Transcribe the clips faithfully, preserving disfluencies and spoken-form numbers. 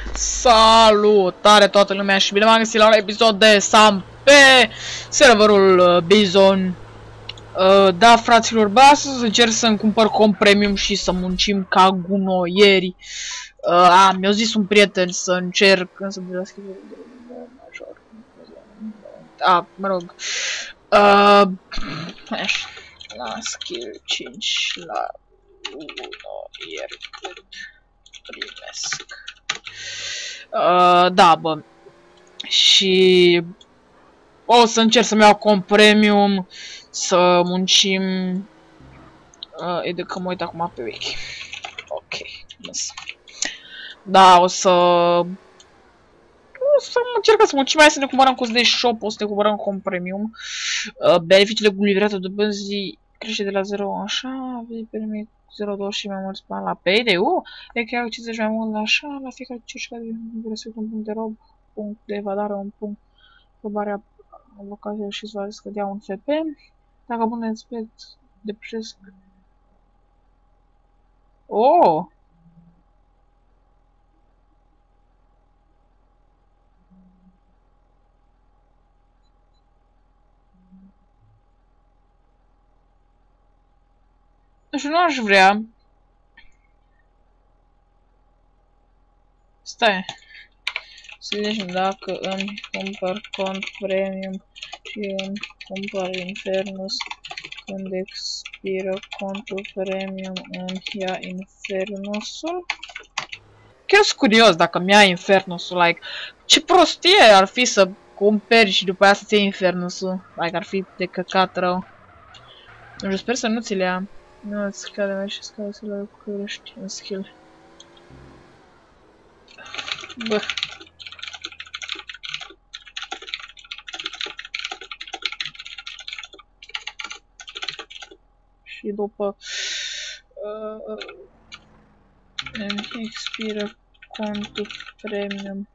Salutare toată lumea și bine m-am găsit la un episod de Sam pe serverul Bizon. Uh, da, fraților, bă, astăzi încerc să-mi cumpăr comp premium și să muncim ca gunoieri. Uh, mi-a zis un prieten să încerc să de la skill major. A, mă rog. Uh, la skill cinci la gunoieri cât primesc. Uh, da, bă. Și o să încerc să-mi iau comp premium, să muncim. Uh, e de că mă uit acum pe wiki. Ok, băs. Da, o să... O să încerc să muncim, mai să ne cumpărăm cu de shop, o să ne cumpărăm comp premium. Uh, beneficiile cu livrată de bănzi crește de la zero, așa, vei permit zero virgulă doi și mai mulți bani la payday. Uh, e chiar cincizeci mai mult, așa, la fiecare cincizeci de respect un punct de rob, punct de evadare, un punct probarea locației și să va scădea un F P. Dacă pune expert depășesc. Oh! Nu știu, nu aș vrea. Stai. Să vedem dacă îmi cumpăr cont premium și îmi cumpăr Infernus. Când expiră contul premium, îmi ia Infernusul. Chiar sunt curios dacă mi-ia Infernusul, like, ce prostie ar fi să cumperi și după aia să-ți iei Infernusul, like, ar fi de căcat rău. Nu știu, sper să nu ți le ia. Nu îți scade mai și scade să le crești în skill. Bă. Și după uh, îmi expiră contul premium.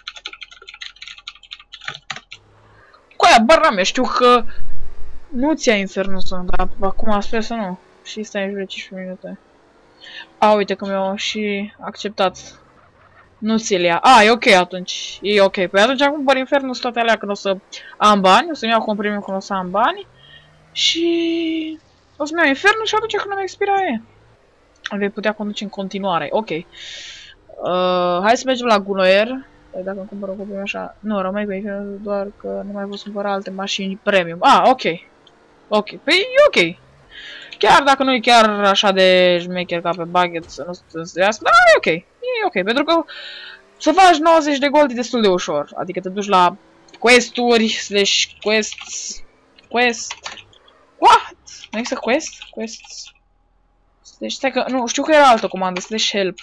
Cu aia, bărna mea, știu că nu ți-a Infernusul, dar acum sper să nu. Și stai în jur de cincisprezece minute. A, uite că mi-au și acceptat. Nu ți-l ia. A, e ok atunci. E ok. Păi atunci acum cumpăr Infernus toate alea când o să am bani. O să-mi iau comp premium când o să am bani. Și... o să-mi iau Infernus și atunci când îmi expira e. Vei putea conduce în continuare. Ok. Uh, hai să mergem la Gunoier. Păi dacă îmi cumpăr o copie așa... Nu, rămâi cu Infernus doar că nu mai pot cumpăra alte mașini premium. Ah, ok. Ok. Păi e ok. Chiar dacă nu e chiar așa de șmecher ca pe Baguette să nu se înțelească, dar e ok. E ok, pentru că să faci nouăzeci de gold e destul de ușor. Adică te duci la quest-uri, slash quests, quest... What? Nu există quest? Quests... Deci stai că... Nu, știu că era altă comandă, slash help.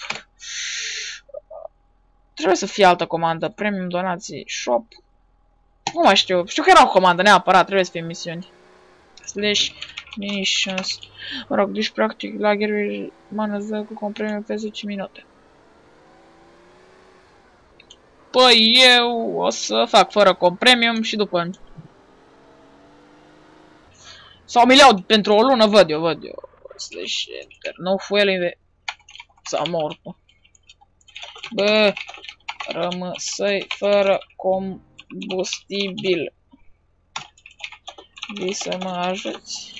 Trebuie să fie altă comandă, premium, donații, shop. Nu mai știu, știu că era o comandă neapărat, trebuie să fie misiuni. Slash... missions. Mă rog, deci practic la Gary mană cu compremiu pe zece minute. Păi eu o să fac fără compremium și după. Sau mi le-au pentru o lună, văd eu, văd eu. Slash enter. No fuel in s-a mort. Bă, rămăsăi fără combustibil. Vii să mă ajuți.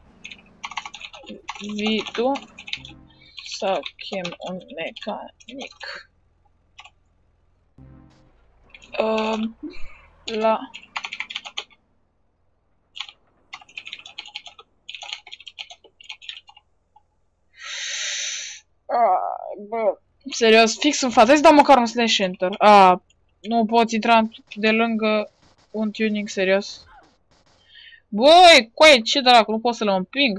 Vii tu sau chem un mecanic. Um, la ah, bă, serios, fix în față. Hai să dau măcar un slash enter. Ah, nu poți intra de lângă un tuning, serios. Băi, coaie, ce dracu, nu pot să le împing.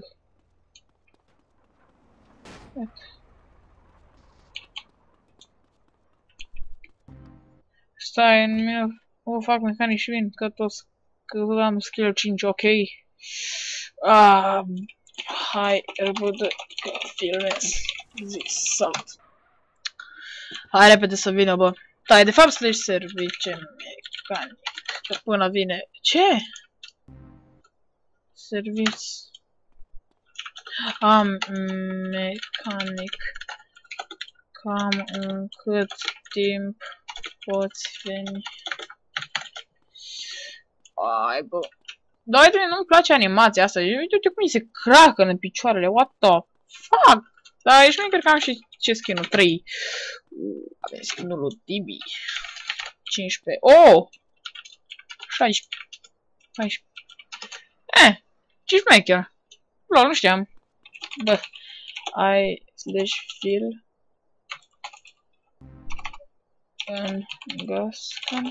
Stai, în mine, o fac mecanic și vin, că toți, că am skill cinci, ok. Ah, hai, repede, că filmez. Zi, salt. Hai repede să vină, bă. Da, de fapt slash service mecanic, că până vine, ce? Service. Am mecanic Cam în cât timp poți veni? Ai, bă. Dar uite, nu-mi place animația asta. Uite cum îi se cracă în picioarele. What the fuck? Dar aici nu cred că am și ce skin-ul. trei. Avem skin-ul lui Tibi. cincisprezece. Oh! șaisprezece. paisprezece. Eh! Ce șmecher. Lol, nu știam. Bă. I slash fill. În gaston.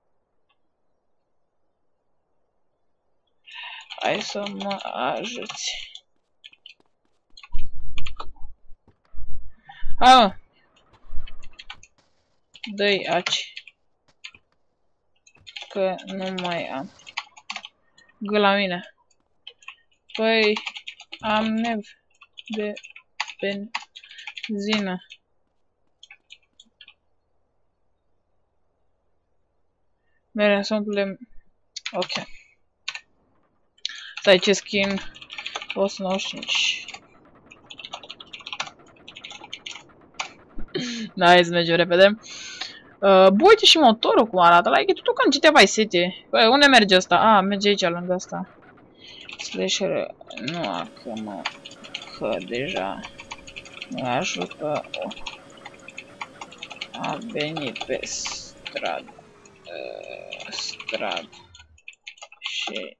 Hai să mă ajuți. Ah. Dă-i aci. Că nu mai am. Gă la mine. Păi, am nevoie de benzină. Mereu să umplem. Ok. Stai, ce skin? o sută nouăzeci și cinci. Da, hai să mergem repede. Uh, bă, uite și motorul cum arată. Like, e totul ca în G T A Vice City. Bă, unde merge ăsta? Ah, merge aici, lângă ăsta. Slasher, nu acum, că deja mă ajută. A venit pe stradă. Uh, stradă. Și...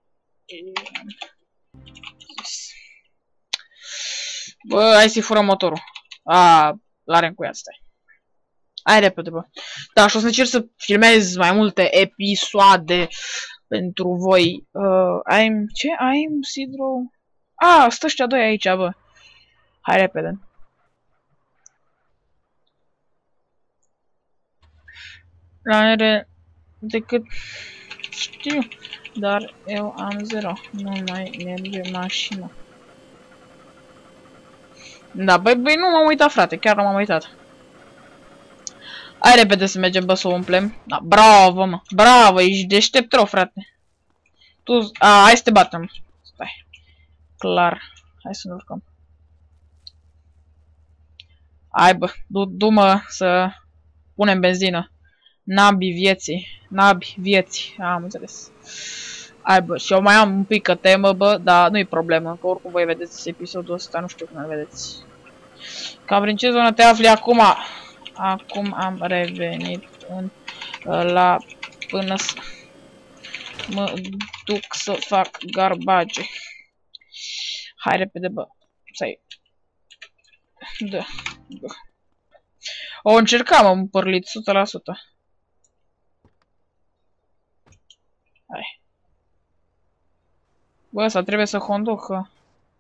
Bă, hai să-i furăm motorul. A, l-are încuiat, stai. Hai repede, bă. Da, și o să încerc să filmez mai multe episoade pentru voi. Uh, I'm... Ce? I'm Sidro... Ah, stă ăștia doi aici, bă. Hai repede. La are decât... Știu, dar eu am zero. Nu mai merge mașina. Da, băi, băi, nu m-am uitat, frate. Chiar nu m-am uitat. Hai repede să mergem, bă, să o umplem. Da, bravo, mă. Bravo, ești deștept rău, frate. Tu... A, hai să te batem. Stai. Clar. Hai să ne urcăm. Hai, bă. Du-mă să punem benzină. Nabi vieții. Nabi vieții. Am înțeles. Hai, bă. Și eu mai am un pic că temă, bă, dar nu-i problemă. Că oricum voi vedeți episodul ăsta. Nu știu cum îl vedeți. Cam prin ce zonă te afli acum? Acum am revenit în, la până să mă duc să fac garbage. Hai repede, bă. Stai. Da. Da. O încercam, am împărlit o sută la sută. Hai. Bă, ăsta trebuie să conducă.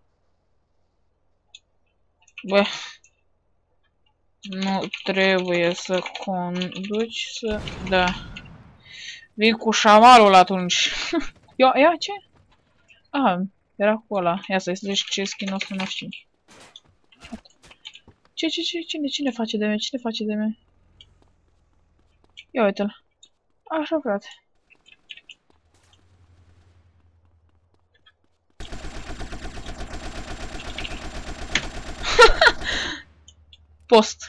Bă. Nu trebuie să conduci, să... Da. Vin cu șamalul atunci. Ia, ia, ce? Ah, era cu ăla. Ia să-i zici ce skin o sută nouăzeci și cinci. Ce, ce, ce, cine, cine face de mine? Cine face de mine? Ia uite-l. Așa, frate. Post.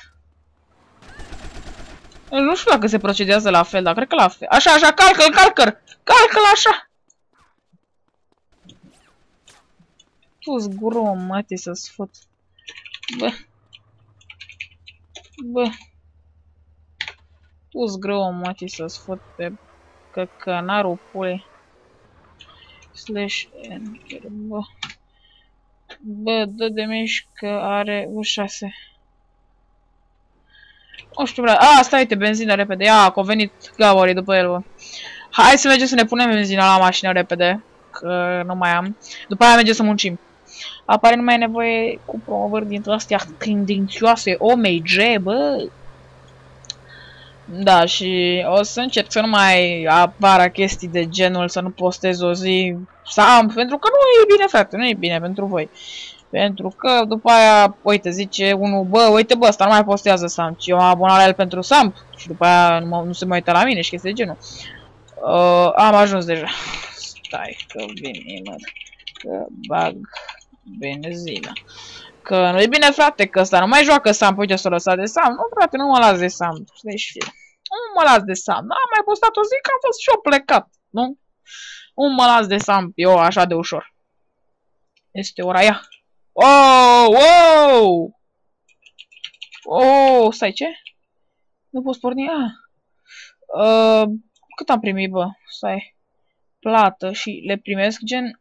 Nu știu dacă se procedează la fel, dar cred că la fel. Așa, așa, calcă-l, calcă-l! Calcă-l așa! Tu-ți gură, mătii, să-ți fut. Bă. Bă. Tu-ți greu, mătii, să-ți fut pe căcănarul pule. Slash enter, bă. Bă, dă de mici că are U șase. Nu știu, bra. A, stai, uite, benzină, repede. Ia, că a venit Gavorii după el, bă. Hai să mergem să ne punem benzina la mașină, repede. Că nu mai am. După aia mergem să muncim. Apare nu mai e nevoie cu promovări dintre astea tendențioase. O M G, bă. Da, și o să încerc să nu mai apară chestii de genul, să nu postez o zi Sam, pentru că nu e bine, frate, nu e bine pentru voi. Pentru că după aia, uite, zice unul, bă, uite, bă, ăsta nu mai postează Sam, ci eu am abonat la el pentru Sam și după aia nu, nu se mai uită la mine și chestii de genul. Uh, am ajuns deja. Stai că vin imediat, că bag benzină. Că nu-i bine, frate, că ăsta nu mai joacă Samp. Uite, s-a lăsat de Samp. Nu, frate, nu mă las de Samp. Deci, nu mă las de Samp. N-am mai postat o zi că am fost și eu plecat, nu? Nu mă las de Samp eu așa de ușor. Este ora aia. Oh, wow! Oh, stai, ce? Nu poți porni? Ah. Uh, cât am primit, bă? Stai. Plată și le primesc, gen...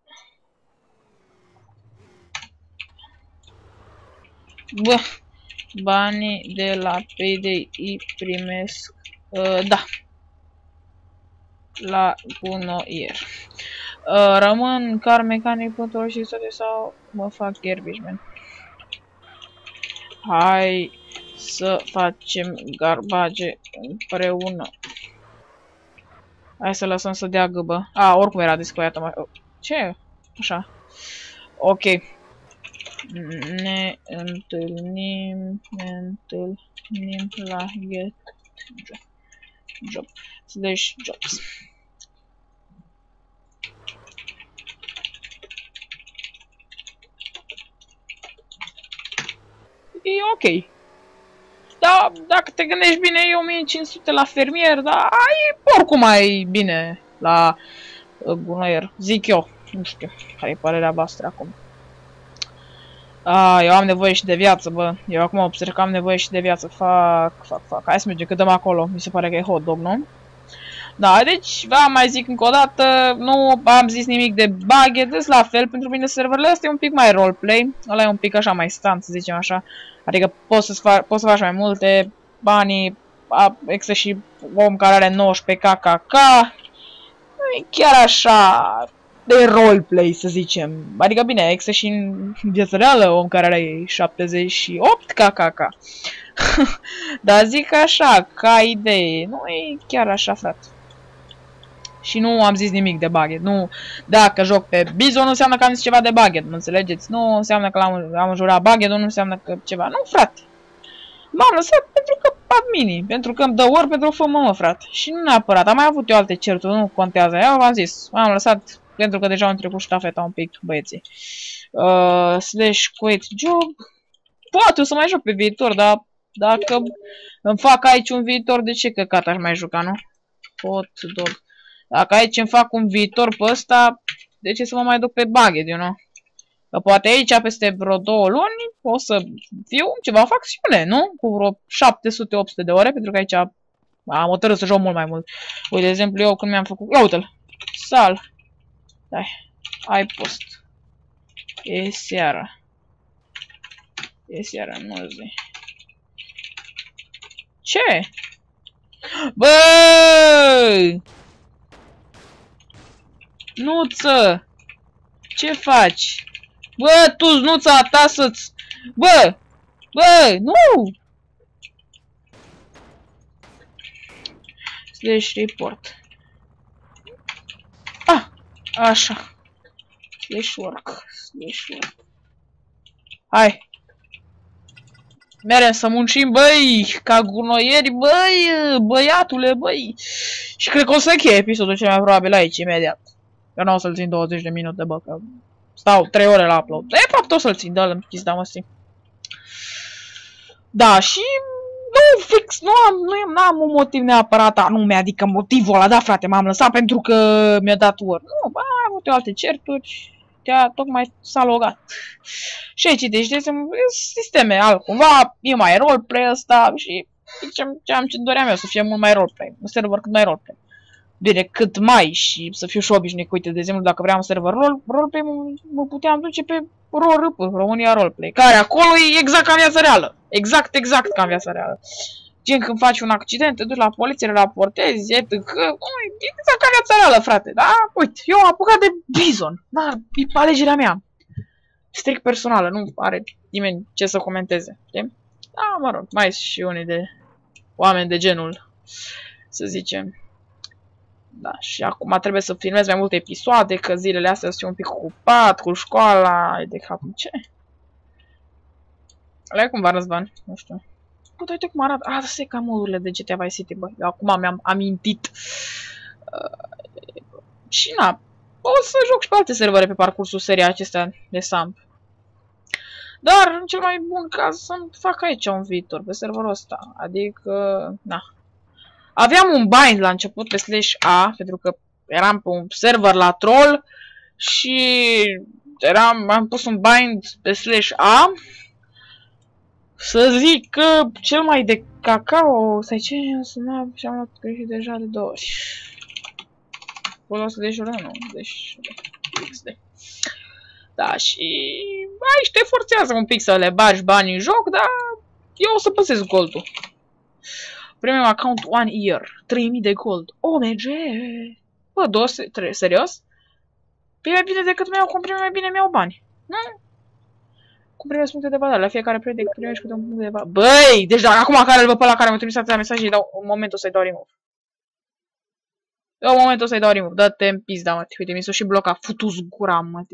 Bă, banii de la P D I primesc... Uh, da. La gunoier. Uh, rămân car mecanic, puntor și să sau mă fac garbage. Hai să facem garbage împreună. Hai să lăsăm să dea gâbă. A, oricum era descoiată mai... Ce? Așa. Ok. Ne întâlnim, ne întâlnim la get job. Job. Slash jobs. E ok. Da, dacă te gândești bine, e o mie cinci sute la fermier, dar e oricum mai bine la uh, gunoier. Zic eu. Nu știu care e părerea voastră acum. Ah, eu am nevoie și de viață, bă. Eu acum observ că am nevoie și de viață. Fac, fac, fac. Hai să mergem, că dăm acolo. Mi se pare că e hot dog, nu? Da, deci, vă mai zic încă o dată, nu am zis nimic de bug, des la fel, pentru mine serverele astea e un pic mai roleplay, ăla e un pic așa mai stand, să zicem așa, adică poți să, fa poți să faci mai multe, banii, există și om care are nouăsprezece K K K, nu e chiar așa de roleplay, să zicem, adică bine, există și în viața reală om care are șaptezeci și opt K K K, dar zic așa, ca idee, nu e chiar așa, frate. Și nu am zis nimic de buget. Nu, dacă joc pe Bizon nu înseamnă că am zis ceva de buget, mă înțelegeți? Nu înseamnă că am, am jurat buget, nu înseamnă că ceva. Nu, frate. M-am lăsat pentru că admini, pentru că îmi dă ori pentru F M M, frate. Și nu neapărat, am mai avut eu alte certuri, nu contează. Eu v-am zis, m-am lăsat pentru că deja am trecut ștafeta un pic, băieții. Uh, slash quit job. Poate o să mai joc pe viitor, dar dacă îmi fac aici un viitor, de ce căcat aș mai juca, nu? Hot dog. Dacă aici îmi fac un viitor pe ăsta, de ce să mă mai duc pe buget, you know? Că poate aici, peste vreo două luni, o să fiu ceva facțiune, nu? Cu vreo șapte sute opt sute de ore, pentru că aici am hotărât să joc mult mai mult. Uite, de exemplu, eu când mi-am făcut... Ia uite-l! Sal! Stai, ai post. E seara. E seara, nu zi. Ce? Bă! Nuță! Ce faci? Bă, tu, Nuța ta să-ți... Bă! Bă, nu! Slash report. Ah! Așa. Slash work. Slash work. Hai! Merem să muncim, băi! Ca gunoieri, băi! Băiatule, băi! Și cred că o să încheie episodul cel mai probabil aici, imediat. Eu nu o să-l țin douăzeci de minute, bă, că stau trei ore la upload. De fapt o să-l țin, dă-l închis, da, mă, sti. Da, și nu fix, nu am, nu am un motiv neapărat anume, adică motivul ăla, da, frate, m-am lăsat pentru că mi-a dat word. Nu, bă, am avut eu alte certuri, te-a tocmai s-a logat. Și aici, deci, de sisteme altcumva, e mai roleplay ăsta și ce am ce doream eu, să fie mult mai roleplay, un server cât mai roleplay. Bine, cât mai și să fiu și obișnuit. Uite, de exemplu, dacă vreau un server roleplay, mă puteam duce pe RoRP, România Roleplay, care acolo e exact ca în viața reală. Exact, exact ca în viața reală. Gen, când faci un accident, te duci la poliție, le raportezi, et cetera. Exact ca în viața reală, frate. Da? Uite, eu am apucat de Bizon. Da, e alegerea mea. Strict personală, nu are nimeni ce să comenteze. Știi? Da, mă rog, mai sunt și unii de oameni de genul, să zicem. Da, și acum trebuie să filmez mai multe episoade, că zilele astea sunt un pic ocupat cu școala, e de capul ce? Alea cum va, Răzvan? Nu știu. Uite, uite cum arată. Ah, asta e ca modurile de G T A Vice City, bă. Eu acum mi-am amintit. Uh, și na, o să joc și pe alte servere pe parcursul serii acestea de Samp. Dar cel mai bun caz să-mi fac aici un viitor pe serverul ăsta. Adică, na. Aveam un bind la început pe slash A, pentru că eram pe un server la troll și eram, am pus un bind pe slash A. Să zic că cel mai de cacao, stai ce, sună și am luat greșit deja de două ori. Folos de jură, nu, deci X D. Da, și aici te forțează un pic să le bagi bani în joc, dar eu o să păsesc goldul. Premium account one year, trei mii de gold. O M G! Bă, două, trei, serios? Păi mai bine decât mi-au cumprit, mai bine mi-au bani. Nu? Cum primești puncte de badare? La fiecare proiect primești câte un punct de badare. Băi! Deci dacă acum care îl văd pe ăla care mi-a trimis atâtea mesaje, îi dau în momentul să-i dau remove. Eu în momentul să-i dau remove. Dă-te în pizda, mă. Uite, mi s-o și blocat. Futu-ți gura, mă.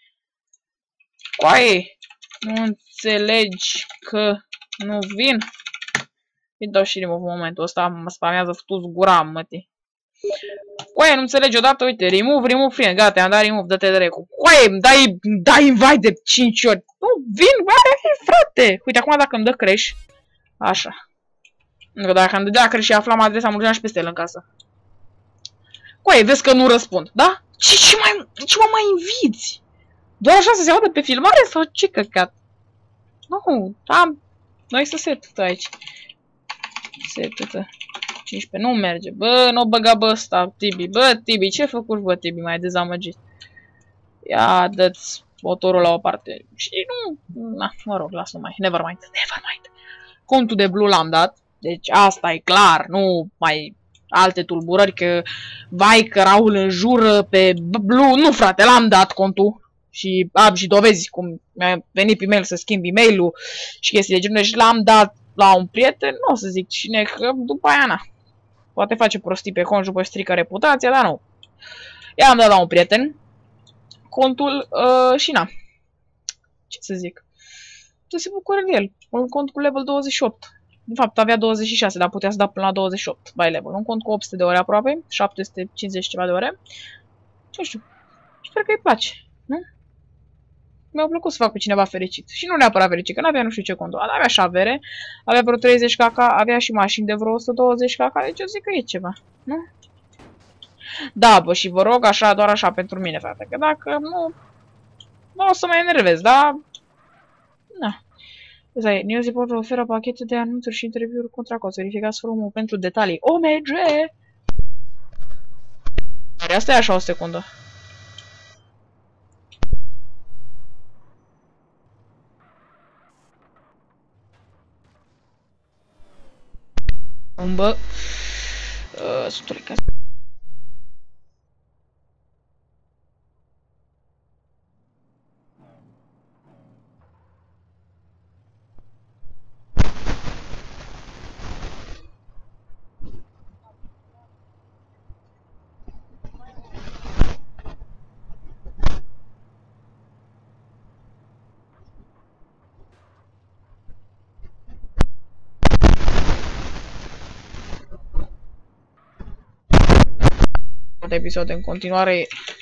Coaie! Nu înțelegi că nu vin? Îi dau și remove în momentul ăsta. Mă spamează, futu-ți gura, mă. Coaie, nu înțelegi odată, uite, remove, remove, friend, gata, am dat remove, dă-te dracu. Coaie, îmi dai, dai invite de cinci ori. Nu, vin, bă, frate. Uite, acum dacă îmi dă crash, așa. Încă dacă îmi dădea crash și aflam adresa, mă duceam și peste el în casă. Coaie, vezi că nu răspund, da? Ce, ce mai, ce mă mai inviți? Doar așa să se audă pe filmare sau ce căcat? Nu, am, noi să set aici. Set, cincisprezece, nu merge. Bă, nu băga bă ăsta, Tibi. Bă, Tibi, ce făcut, bă, Tibi? M-ai dezamăgit. Ia, dă-ți motorul la o parte. Și nu... Na, mă rog, las numai. Nevermind. Nevermind. Contul de Blue l-am dat. Deci asta e clar. Nu mai alte tulburări că... Vai că Raul înjură pe Blue. Nu, frate, l-am dat contul. Și am și dovezi cum mi-a venit pe mail să schimb e-mail-ul și chestii de genul. Și l-am dat la un prieten. Nu o să zic cine, că după aia, na. Poate face prostii pe cont și după strică reputația, dar nu. I-am dat la un prieten contul uh, și na. Ce să zic? Să se bucure de el. Un cont cu level douăzeci și opt. De fapt, avea douăzeci și șase, dar putea să da până la douăzeci și opt by level. Un cont cu opt sute de ore aproape, șapte sute cincizeci ceva de ore. Nu știu. Sper că îi place, nu? Mi-a plăcut să fac pe cineva fericit. Și nu neapărat fericit, că n-avea nu știu ce cont. Avea și avere, avea vreo treizeci K K, avea și mașini de vreo o sută douăzeci K K, deci eu zic că e ceva, nu? Da, bă, și vă rog așa, doar așa pentru mine, frate, că dacă nu, nu o să mă enervez, da? Na. Zai, News Report oferă pachete de anunțuri și interviuri contra cost. Verificați forumul pentru detalii. O M G! Asta e așa o secundă. Bă, uh, sunt ulicat. Episod în continuare